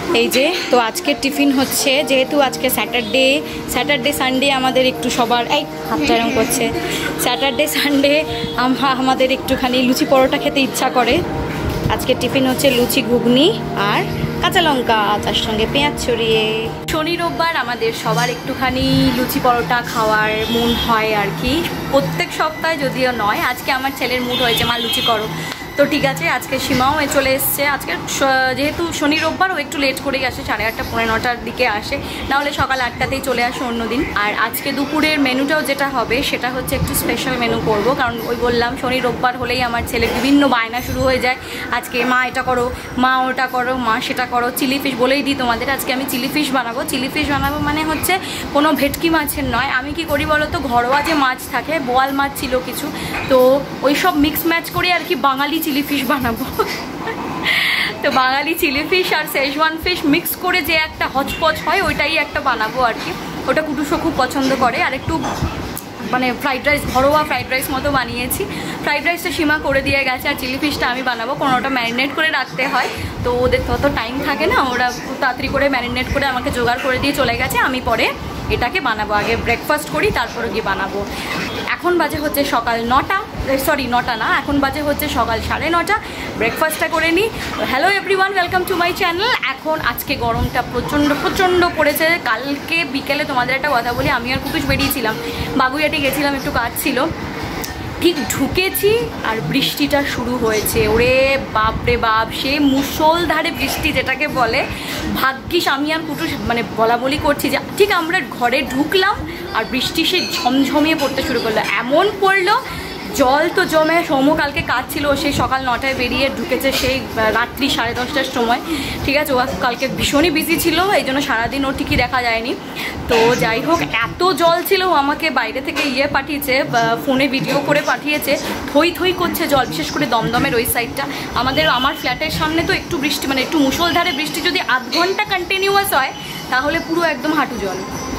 এই যে তো আজকের টিফিন হচ্ছে, যেহেতু আজকে স্যাটারডে সানডে আমাদের একটু সবার এই হাতটা এরকম করছে, স্যাটারডে সানডে আমাদের একটুখানি লুচি পরোটা খেতে ইচ্ছা করে। আজকের টিফিন হচ্ছে লুচি ঘুগনি আর কাঁচা লঙ্কা, তার সঙ্গে পেঁয়াজ ছড়িয়ে। শনি রোববার আমাদের সবার একটুখানি লুচি পরোটা খাওয়ার মন হয় আর কি, প্রত্যেক সপ্তাহে যদিও নয়। আজকে আমার ছেলের মুড হয়েছে মা লুচি করো, তো ঠিক আছে আজকে সীমাও চলে এসছে। আজকে যেহেতু শনি রোববার ও একটু লেট করেই আসে, 8:30 পৌনে 9টার দিকে আসে, নাহলে সকাল 8টাতেই চলে আসে অন্যদিন। আর আজকে দুপুরের মেনুটাও যেটা হবে সেটা হচ্ছে একটু স্পেশাল মেনু করব, কারণ ওই বললাম শনি রোববার হলেই আমার ছেলের বিভিন্ন বায়না শুরু হয়ে যায়। আজকে মা এটা করো, মা ওটা করো, মা সেটা করো। চিলি ফিশ বলেই দিই তোমাদের, আজকে আমি চিলি ফিশ বানাবো। চিলি ফিশ বানাবো মানে হচ্ছে কোনো ভেটকি মাছের নয়। আমি কি করি বলো তো, ঘরোয়া যে মাছ থাকে, বোয়াল মাছ ছিল কিছু, তো ওই সব মিক্স ম্যাচ করে আর কি বাঙালি চিলি ফিশ বানাবো। তো বাঙালি চিলি ফিশ আর শেজওয়ান ফিশ মিক্স করে যে একটা হচপচ হয়, ওইটাই একটা বানাবো আর কি। ওটা কুটুসও খুব পছন্দ করে। আর একটু মানে ফ্রাইড রাইস, ঘরোয়া ফ্রাইড রাইস মতো বানিয়েছি। ফ্রাইড রাইসটা সীমা করে দিয়ে গেছে, আর চিলি ফিশটা আমি বানাবো। কোনোটা ম্যারিনেট করে রাখতে হয়, তো ওদের তত টাইম থাকে না, ওরা খুব তাড়াতাড়ি করে ম্যারিনেট করে আমাকে জোগাড় করে দিয়ে চলে গেছে। আমি পরে এটাকে বানাবো, আগে ব্রেকফাস্ট করি তারপরে গিয়ে বানাবো। এখন বাজে হচ্ছে সকাল 9টা, সরি 9টা না, এখন বাজে হচ্ছে সকাল 9:30। ব্রেকফাস্টটা করে নিই। Hello everyone, welcome to my channel. এখন আজকে গরমটা প্রচণ্ড পড়েছে। কালকে বিকেলে তোমাদের একটা কথা বলি, আমি আর কুকুশ বেরিয়েছিলাম, বাগুইয়াটি গেছিলাম, একটু কাজ ছিল। ঠিক ঢুকেছি আর বৃষ্টিটা শুরু হয়েছে। ওরে বাপরে বাপ, সে মুষলধারে বৃষ্টি যেটাকে বলে। ভাগ্যিস আমি আর কুটুস মানে বলা বলি করছি যে ঠিক আমরা ঘরে ঢুকলাম আর বৃষ্টি সে ঝমঝমিয়ে পড়তে শুরু করলো। এমন পড়লো, জল তো জমে। সৌম্য কালকে কাজ ছিল, সেই সকাল 9টায় বেরিয়ে ঢুকেছে সেই রাত্রি 10:30টার সময়। ঠিক আছে, ও কালকে ভীষণই বিজি ছিল, এই জন্য সারাদিন ও ঠিকই দেখা যায়নি। তো যাই হোক, এত জল ছিল, ও আমাকে বাইরে থেকে পাঠিয়েছে, ফোনে ভিডিও করে পাঠিয়েছে। থই করছে জল, বিশেষ করে দমদমের ওই সাইডটা। আমার ফ্ল্যাটের সামনে তো একটু বৃষ্টি মানে একটু মুষলধারে বৃষ্টি যদি আধ ঘন্টা কন্টিনিউয়াস হয়, তাহলে পুরো একদম হাঁটু জল।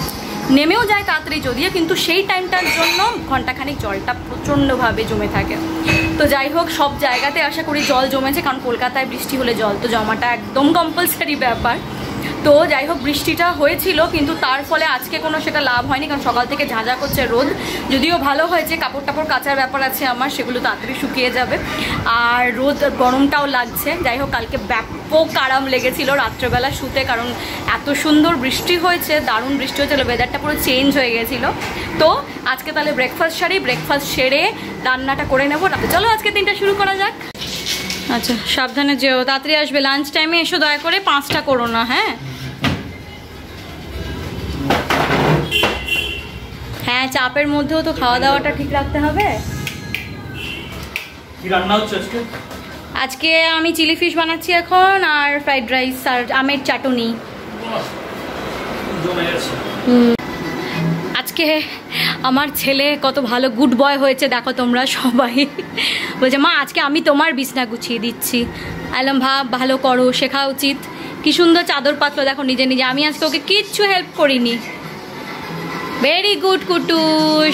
নেমেও যায় তাড়াতাড়ি যদিও, কিন্তু সেই টাইমটার জন্য ঘন্টাখানিক জলটা প্রচণ্ডভাবে জমে থাকে। তো যাই হোক, সব জায়গাতে আশা করি জল জমেছে, কারণ কলকাতায় বৃষ্টি হলে জল তো জমাটা একদম কম্পালসারি ব্যাপার। তো যাই হোক, বৃষ্টিটা হয়েছিল, কিন্তু তার ফলে আজকে কোনো সেটা লাভ হয়নি, কারণ সকাল থেকে ঝাঁঝা করছে রোদ। যদিও ভালো হয়েছে, কাপড় টাপড় কাচার ব্যাপার আছে আমার, সেগুলো তাড়াতাড়ি শুকিয়ে যাবে। আর রোদ গরমটাও লাগছে। যাই হোক, কালকে ব্যাপক আরাম লেগেছিল রাত্রেবেলা শুতে, কারণ এত সুন্দর বৃষ্টি হয়েছে, দারুণ বৃষ্টি হয়েছিল, ওয়েদারটা পুরো চেঞ্জ হয়ে গেছিলো। তো আজকে তাহলে ব্রেকফাস্ট সারি, ব্রেকফাস্ট সেরে রান্নাটা করে নেবো। চলো আজকে দিনটা শুরু করা যাক। আচ্ছা, সাবধানে যেও, তাড়াতাড়ি আসবে, লাঞ্চ টাইমে এসো দয়া করে, 5টা করো না। হ্যাঁ হ্যাঁ, চাপের মধ্যেও তো খাওয়া দাওয়াটা ঠিক রাখতে হবে। কি রান্না হচ্ছে আজকে? আজকে আমি চিলি ফিশ বানাচ্ছি এখন, আর ফ্রাইড রাইস আর আমের চাটনি। আজকে আমার ছেলে কত ভালো গুড বয় হয়েছে দেখো তোমরা সবাই। বলছে মা আজকে আমি তোমার বিছনা গুছিয়ে দিচ্ছি। আইলাম ভাব, ভালো করো, শেখা উচিত। কি সুন্দর চাদর পাতলো দেখো নিজে নিজে, আমি আজকে ওকে কিচ্ছু হেল্প করিনি। ভেরি গুড কুটুস,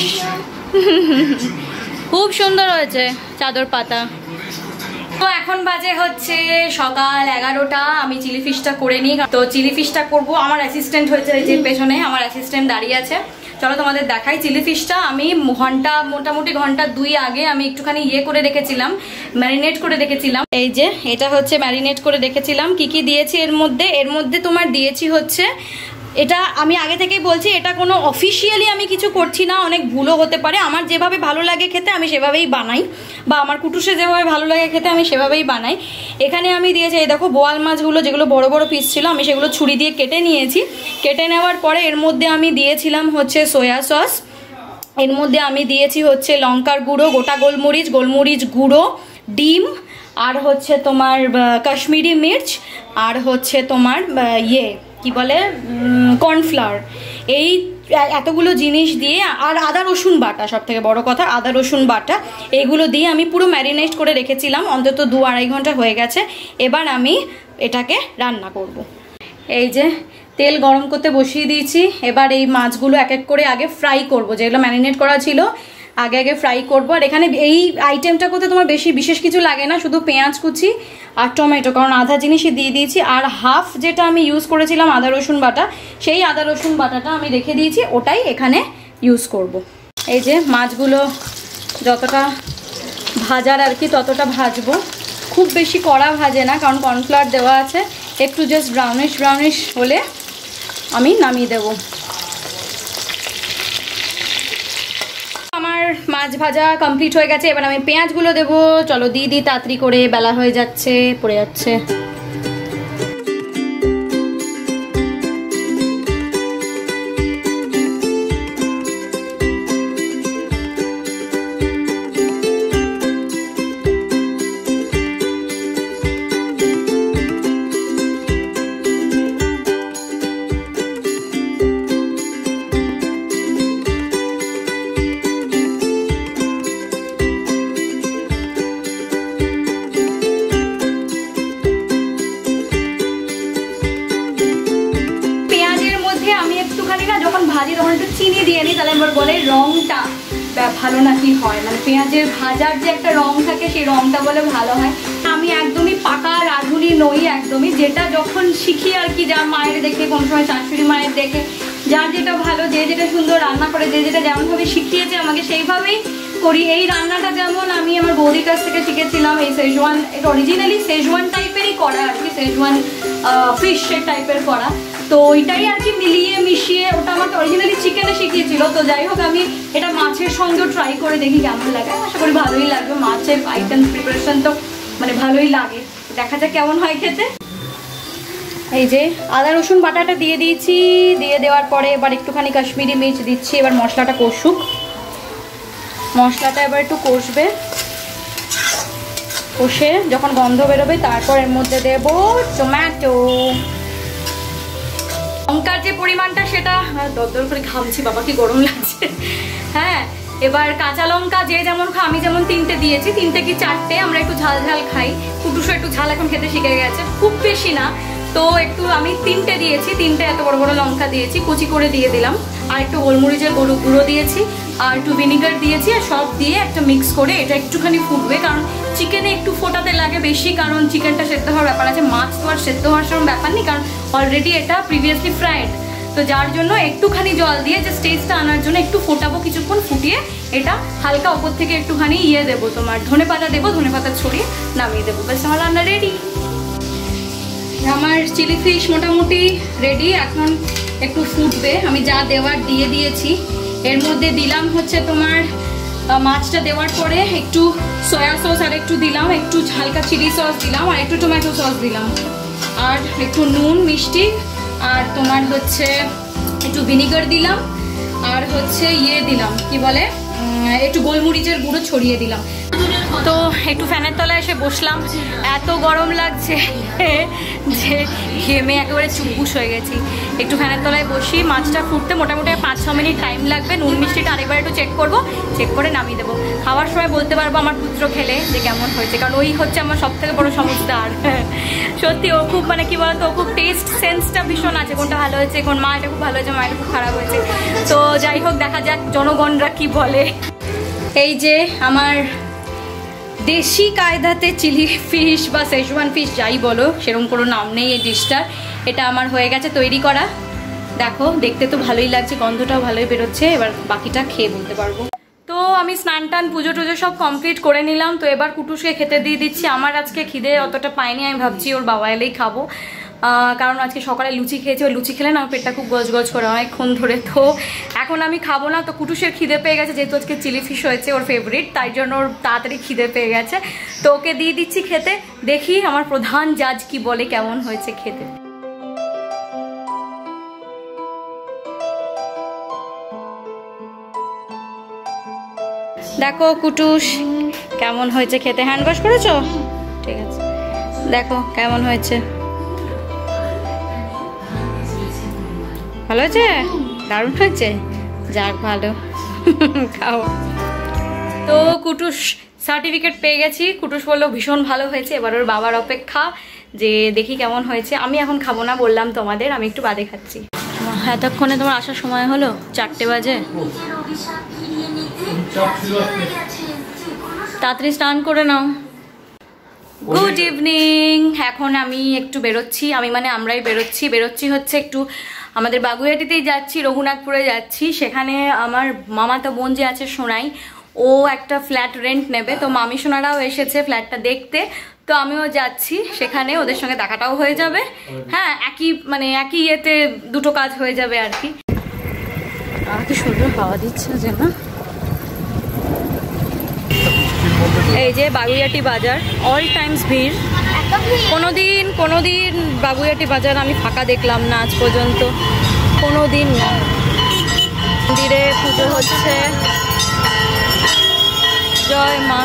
খুব সুন্দর হয়েছে চাদর পাতা। তো এখন বাজে হচ্ছে সকাল 11টা। আমি চিলি ফিশটা করে নিই, তো চিলি ফিশটা করবো। আমার অ্যাসিস্ট্যান্ট হয়েছে এই যে পেছনে, আমার অ্যাসিস্ট্যান্ট দাঁড়িয়ে আছে। চলো তোমাদের দেখাই। চিলি ফিশটা আমি মোটামুটি ঘন্টা 2 আগে আমি একটুখানি করে রেখেছিলাম, ম্যারিনেট করে রেখেছিলাম। এই যে এটা হচ্ছে ম্যারিনেট করে রেখেছিলাম। কি দিয়েছি এর মধ্যে তোমার দিয়েছি হচ্ছে, এটা আমি আগে থেকেই বলছি, এটা কোনো অফিসিয়ালি আমি কিছু করছি না, অনেক ভুলও হতে পারে। আমার যেভাবে ভালো লাগে খেতে আমি সেভাবেই বানাই, বা আমার কুটুসে যেভাবে ভালো লাগে খেতে আমি সেভাবেই বানাই। এখানে আমি দিয়েছি, এই দেখো বোয়াল মাছগুলো যেগুলো বড় বড় পিস ছিল, আমি সেগুলো ছুরি দিয়ে কেটে নিয়েছি। কেটে নেওয়ার পরে এর মধ্যে আমি দিয়েছিলাম হচ্ছে সয়া সস, এর মধ্যে আমি দিয়েছি হচ্ছে লঙ্কার গুঁড়ো, গোটা গোলমরিচ গুঁড়ো, ডিম, আর হচ্ছে তোমার কাশ্মীরি মির্চ, আর হচ্ছে তোমার কি বলে কর্নফ্লাওয়ার। এই এতগুলো জিনিস দিয়ে, আর আদা রসুন বাটা, সব থেকে বড় কথা আদা রসুন বাটা, এইগুলো দিয়ে আমি পুরো ম্যারিনেট করে রেখেছিলাম। অন্তত 2-2.5 ঘন্টা হয়ে গেছে। এবার আমি এটাকে রান্না করব। এই যে তেল গরম করতে বসিয়ে দিয়েছি। এবার এই মাছগুলো এক এক করে আগে ফ্রাই করব, যেগুলো ম্যারিনেট করা ছিল আগে আগে ফ্রাই করবো। আর এখানে এই আইটেমটা করতে তোমার বেশি বিশেষ কিছু লাগে না, শুধু পেঁয়াজ কুচি আর টমেটো, কারণ আধা জিনিসই দিয়ে দিয়েছি। আর হাফ যেটা আমি ইউজ করেছিলাম আদা রসুন বাটা, সেই আদা রসুন বাটাটা আমি রেখে দিয়েছি, ওটাই এখানে ইউজ করব। এই যে মাছগুলো যতটা ভাজার আর কি ততটা ভাজবো, খুব বেশি কড়া ভাজে না, কারণ কর্নফ্লাওয়ার দেওয়া আছে। একটু জাস্ট ব্রাউনিশ ব্রাউনিশ হলে আমি নামিয়ে দেব। আমার মাছ ভাজা কমপ্লিট হয়ে গেছে, এবার আমি পেঁয়াজগুলো দেবো। চলো দিয়ে দিই তাড়াতাড়ি করে, বেলা হয়ে যাচ্ছে, পড়ে যাচ্ছে। ভাজি তখন একটু চিনি দিয়ে নিই, তাহলে আমার বলে রংটা ভালো নাকি হয়, মানে পেঁয়াজের ভাজার যে একটা রং থাকে সেই রংটা বলে ভালো হয়। আমি একদমই পাকা রাঁধুনি নই, একদমই যেটা যখন শিখি আর কি, যার মায়ের দেখে, কোনো সময় শাশুড়ি মায়ের দেখে, যার যেটা ভালো, যে যেটা সুন্দর রান্না করে, যে যেটা যেমনভাবে শিখিয়েছে আমাকে সেইভাবেই করি। এই রান্নাটা যেমন আমি আমার বৌদির কাছ থেকে শিখেছিলাম, এই শেজওয়ান, এটা অরিজিনালি শেজওয়ান টাইপেরই করা আর কি, শেজওয়ান ফিশ টাইপের করা। তো ওইটাই আর কি মিলিয়ে মিশিয়ে, ওটা আমাকে অরিজিনালি চিকেনে শিখিয়েছিল। তো যাই হোক, আমি এটা মাছের সঙ্গেও ট্রাই করে দেখি কেমন লাগে, আশা করি ভালোই লাগবে। মাছের আইটেম প্রিপারেশন তো মানে ভালোই লাগে, দেখা যাক কেমন হয় খেতে। এই যে আদা রসুন বাটাটা দিয়ে দিয়েছি, দিয়ে দেওয়ার পরে এবার একটুখানি কাশ্মীরি মির্চ দিচ্ছি। এবার মশলাটা কষুক, মশলাটা এবার একটু কষবে, কষে যখন গন্ধ বেরোবে তারপর এর মধ্যে দেবো টমেটো। লঙ্কার যে পরিমাণটা সেটা, দরদর করে ঘামছি, বাবা কি গরম লাগছে। হ্যাঁ, এবার কাঁচা লঙ্কা যে যেমন খায়, আমি যেমন 3টে দিয়েছি, 3টে কি 4টে, আমরা একটু ঝাল ঝাল খাই, কুটুসও একটু ঝাল এখন খেতে শিখে গেছে, খুব বেশি না। তো একটু আমি 3টে দিয়েছি, 3টে এত বড় বড় লঙ্কা দিয়েছি, কুচি করে দিয়ে দিলাম। আর একটু গোলমরিচের গুঁড়ো দিয়েছি, আর একটু ভিনিগার দিয়েছি, আর সব দিয়ে একটা মিক্স করে এটা একটুখানি ফুটবে। কারণ চিকেনে একটু ফোটাতে লাগে বেশি, কারণ চিকেনটা সেদ্ধ হওয়ার ব্যাপার আছে, মাছ তো আর সেদ্ধ হওয়ার সেরকম ব্যাপার নেই, কারণ অলরেডি এটা প্রিভিয়াসলি ফ্রাইড। তো যার জন্য একটুখানি জল দিয়ে যে টেস্টটা আনার জন্য একটু ফোটাবো, কিছুক্ষণ ফুটিয়ে এটা হালকা ওপর থেকে একটুখানি দেবো, তোমার ধনেপাতা দেবো, ধনেপাতা ছড়িয়ে নামিয়ে দেবো। ব্যাস আমার রান্না রেডি। আমার চিলি ফিশ মোটামুটি রেডি, এখন একটু ফুটবে। আমি যা দেওয়ার দিয়ে দিয়েছি, এর মধ্যে দিলাম হচ্ছে তোমার মাছটা দেওয়ার পরে একটু সয়া সস আর একটু দিলাম, একটু হালকা চিলি সস দিলাম, আর একটু টমেটো সস দিলাম, আর একটু নুন মিষ্টি, আর তোমার হচ্ছে একটু ভিনিগার দিলাম, আর হচ্ছে দিলাম কি বলে, একটু গোলমরিচের গুঁড়ো ছড়িয়ে দিলাম। তো একটু ফ্যানের তলায় এসে বসলাম, এত গরম লাগছে যে ঘেমে একেবারে চুপবুস হয়ে গেছি। একটু ফ্যানের তলায় বসি, মাছটা ফুটতে মোটামুটি 5-6 মিনিট টাইম লাগবে। নুন মিষ্টিটা আরেকবার একটু চেক করবো, চেক করে নামিয়ে দেবো। খাওয়ার সময় বলতে পারবো আমার পুত্র খেলে যে কেমন হয়েছে, কারণ ওই হচ্ছে আমার সবথেকে বড় সমস্যার। সত্যি ও খুব মানে কি বলতো, ও খুব টেস্ট সেন্সটা ভীষণ আছে, কোনটা ভালো হয়েছে, কোন মা এটা খুব ভালো হয়েছে, মা এটা খুব খারাপ হয়েছে। তো যাই হোক, দেখা যাক জনগণরা কি বলে। এই যে আমার দেশি কায়দাতে চিলি ফিশ বা শেজওয়ান ফিশ যাই বলো, সেরকম কোনো নাম নেই এই ডিশটার, এটা আমার হয়ে গেছে তৈরি করা। দেখো দেখতে তো ভালোই লাগছে, গন্ধটাও ভালোই বেরোচ্ছে। এবার বাকিটা খেয়ে বলতে পারবো। তো আমি স্নান টান পুজো টুজো সব কমপ্লিট করে নিলাম। তো এবার কুটুসকে খেতে দিয়ে দিচ্ছি। আমার আজকে খিদে অতটা পাইনি, আমি ভাবছি ওর বাবা এলেই খাবো, কারণ আজকে সকালে লুচি খেয়েছি। ওই লুচি খেলে না পেটটা খুব গজগজ করে অনেকক্ষণ ধরে। তো এখন আমি খাবো না। তো কুটুসের খিদে পেয়ে গেছে, যেহেতু আজকে চিলি ফিশ হয়েছে ওর ফেভারিট, তাই জন্য ওর তাড়াতাড়ি খিদে পেয়ে গেছে। তো ওকে দিয়ে দিচ্ছি খেতে, দেখি আমার প্রধান জাজ কি বলে কেমন হয়েছে খেতে। দেখো কুটুস কেমন হয়েছে খেতে। হ্যান্ড ওয়াশ করেছো? ঠিক আছে, দেখো কেমন হয়েছে। ভালো হয়েছে? দারুণ হয়েছে? যাক ভালো, খাও। তো কুটুস সার্টিফিকেট পেয়ে গেছি। কুটুস বললো ভীষণ ভালো হয়েছে। এবার ওর বাবার অপেক্ষা যে দেখি কেমন হয়েছে। আমি এখন খাবো না, বললাম তোমাদের, আমি একটু বাদে খাচ্ছি। এতক্ষণে তোমার আসার সময় হলো 4টে বাজে। তাড়াতাড়ি স্নান করে নাও। Good evening. এখন আমি একটু বেরোচ্ছি, আমরাই বেরোচ্ছি হচ্ছে একটু আমাদের বাগুইআটিতেই যাচ্ছি, রঘুনাথপুরে যাচ্ছি। সেখানে আমার মামাতো বোন যে আছে সোনাই, ও একটা ফ্ল্যাট রেন্ট নেবে। তো মামি সোনারাও এসেছে ফ্ল্যাটটা দেখতে, তো আমিও যাচ্ছি সেখানে, ওদের সঙ্গে দেখাটাও হয়ে যাবে। হ্যাঁ, একই ইয়েতে দুটো কাজ হয়ে যাবে আর কি। কি সুন্দর হাওয়া দিচ্ছে যে না। এই যে বাগুইআটি বাজার, অল টাইমস ভিড়। কোনোদিন বাগুইআটি বাজার আমি ফাঁকা দেখলাম না আজ পর্যন্ত, কোনোদিন না। মন্দিরে পুজো হচ্ছে, জয় মা।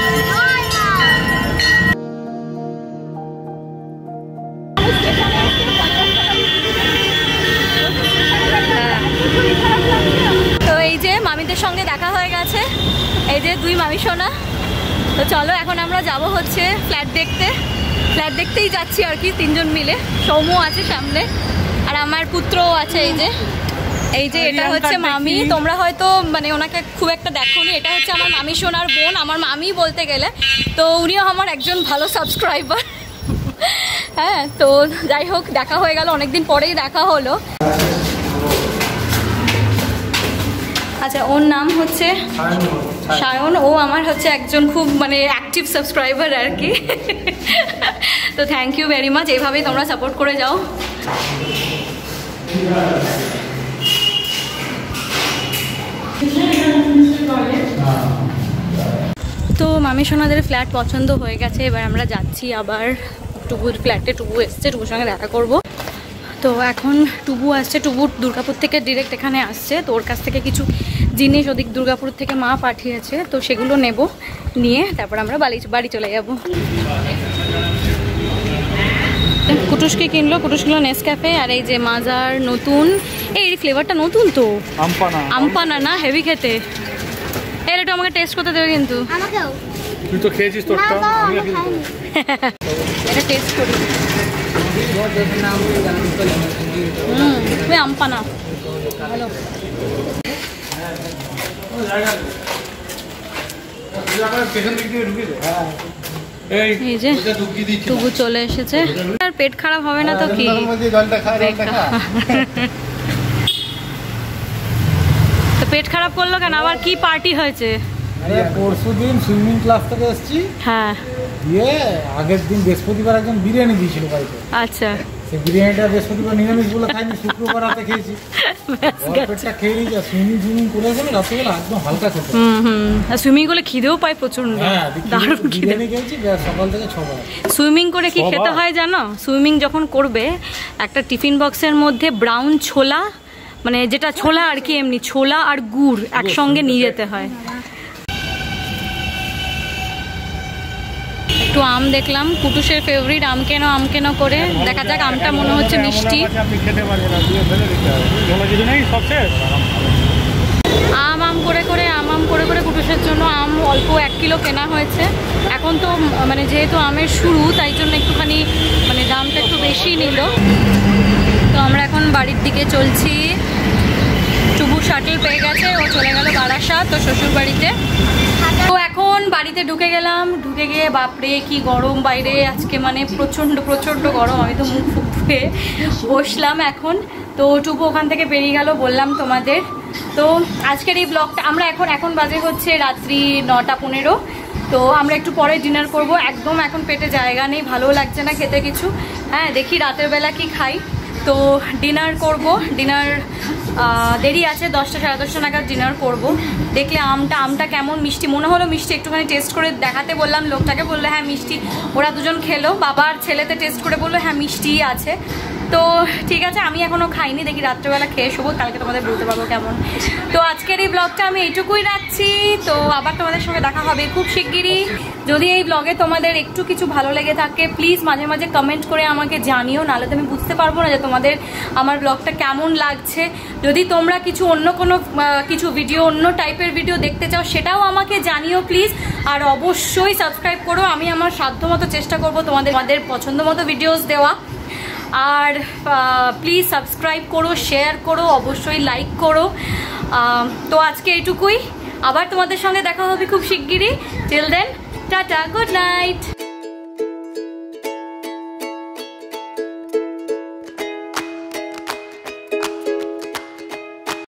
তো এই যে মামিদের সঙ্গে দেখা হয়ে গেছে, এই যে দুই মামি সোনা। তো চলো এখন আমরা যাব হচ্ছে ফ্ল্যাট দেখতেই যাচ্ছি আর কি, তিনজন মিলে। সৌম্য আছে সামনে আর আমার পুত্রও আছে। এই যে এটা হচ্ছে মামি, তোমরা হয়তো ওনাকে খুব একটা দেখোনি। এটা হচ্ছে আমার মামি সোনার বোন, আমার মামি বলতে গেলে। তো উনিও আমার একজন ভালো সাবস্ক্রাইবার। হ্যাঁ, তো যাই হোক, দেখা হয়ে গেল, অনেকদিন পরেই দেখা হলো। আচ্ছা, ওর নাম হচ্ছে সায়ন। ও আমার হচ্ছে একজন খুব অ্যাক্টিভ সাবস্ক্রাইবার আর কি। তো থ্যাংক ইউ ভেরি মাচ, এইভাবেই তোমরা সাপোর্ট করে যাও। তো মামি সোনাদের ফ্ল্যাট পছন্দ হয়ে গেছে, এবার আমরা যাচ্ছি আবার টুবুর ফ্ল্যাটে। টুবু এসছে, টুবুর সঙ্গে দেখা করব। তো এখন টুবু আসছে, টুবু দুর্গাপুর থেকে ডিরেক্ট এখানে আসছে। তো ওর কাছ থেকে কিছু জিনিস ওদিক দুর্গাপুর থেকে মা পাঠিয়েছে, তো সেগুলো নেব, নিয়ে তারপর আমরা বাড়ি চলে যাব। কুটুসকে কিনলো নেসক্যাফে, আর এই যে মাজার নতুন, এই ফ্লেভারটা নতুন তো, আমপানা না, হেভি খেতে। এর একটু আমাকে টেস্ট করতে দেবে কিন্তু। তুই তো খেয়েছিস তোরটা, এটা টেস্ট করি। আমপানা ভালো। এই যে টুকু চলে এসেছে। আর পেট খারাপ হবে না তো কি? তো পেট খারাপ করলো কেন? আবার কি পার্টি হয়েছে? পরশুদিন সুইমিং ক্লাস থেকে এসেছি। হ্যাঁ, দিয়ে আগের দিন বৃহস্পতিবার একজন বিরিয়ানি দিয়েছিল বাড়িতে। আচ্ছা, সেই বিরিয়ানিটা বৃহস্পতিবার নিরামিষ বলে খাইনি, শুক্রবার রাতে খেয়েছি। পেটটা খেয়ে নিয়েছি। সুইমিং করে গেলে রাত্রেবেলা একদম হালকা খেতে। সুইমিং করলে খিদেও পায় প্রচন্ড। দারুণ খিদে। সকাল থেকে 6 বার সুইমিং করে কি খেতে হয় জানো? সুইমিং যখন করবে, একটা টিফিন বক্সের মধ্যে ব্রাউন ছোলা, যেটা ছোলা আর কি, এমনি ছোলা আর গুড় একসঙ্গে নিয়ে যেতে হয়। একটু আম দেখলাম, কুটুসের ফেভারিট। আম কেন করে দেখা যাক। আমটা মনে হচ্ছে মিষ্টি। আম করে কুটুসের জন্য আম অল্প 1 কিলো কেনা হয়েছে। এখন তো যেহেতু আমের শুরু, তাই জন্য একটুখানি দামটা একটু বেশি নিল। তো আমরা এখন বাড়ির দিকে চলছি। টুবু শাটল পেয়ে গেছে, ও চলে গেল বারাসাত, তো শ্বশুর বাড়িতে। তো এখন বাড়িতে ঢুকে গেলাম। ঢুকে গিয়ে বাপরে কি গরম বাইরে আজকে, প্রচণ্ড গরম। আমি তো মুখ ফুক ধুয়ে বসলাম এখন। তো টুবু ওখান থেকে বেরিয়ে গেল, বললাম তোমাদের। তো আজকের এই ব্লগটা আমরা এখন বাজে হচ্ছে রাত্রি 9:15। তো আমরা একটু পরে ডিনার করব। একদম এখন পেটে জায়গা নেই, ভালো লাগছে না খেতে কিছু। হ্যাঁ, দেখি রাতের বেলা কি খাই। তো ডিনার করব। ডিনার দেরি আছে, 10টা সাড়ে 10টা নাগাদ ডিনার করব। দেখলে আমটা কেমন মিষ্টি মনে হলো, মিষ্টি একটুখানি টেস্ট করে দেখাতে বললাম লোকটাকে, বললো হ্যাঁ মিষ্টি। ওরা দুজন খেলো, বাবা আর ছেলেতে টেস্ট করে বললো হ্যাঁ মিষ্টিই আছে। তো ঠিক আছে, আমি এখনও খাইনি, দেখি রাত্রেবেলা খেয়ে শোবো, কালকে তোমাদের বলতে পারবো কেমন। তো আজকের এই ব্লগটা আমি এইটুকুই রাখছি। তো আবার তোমাদের সঙ্গে দেখা হবে খুব শিগগিরই। যদি এই ব্লগে তোমাদের একটু কিছু ভালো লেগে থাকে, প্লিজ মাঝে মাঝে কমেন্ট করে আমাকে জানিও, নাহলে তো আমি বুঝতে পারবো না যে তোমাদের আমার ব্লগটা কেমন লাগছে। যদি তোমরা কিছু অন্য কোনো কিছু ভিডিও, অন্য টাইপের ভিডিও দেখতে চাও, সেটাও আমাকে জানিও প্লিজ। আর অবশ্যই সাবস্ক্রাইব করো। আমি আমার সাধ্যমতো চেষ্টা করবো তোমাদের পছন্দ মতো ভিডিওস দেওয়া। আর প্লিজ সাবস্ক্রাইব করো, শেয়ার করো, অবশ্যই লাইক করো। তো আজকে এইটুকুই। আবার তোমাদের সঙ্গে দেখা হবে খুব শিগগিরই। Till then tata, good night.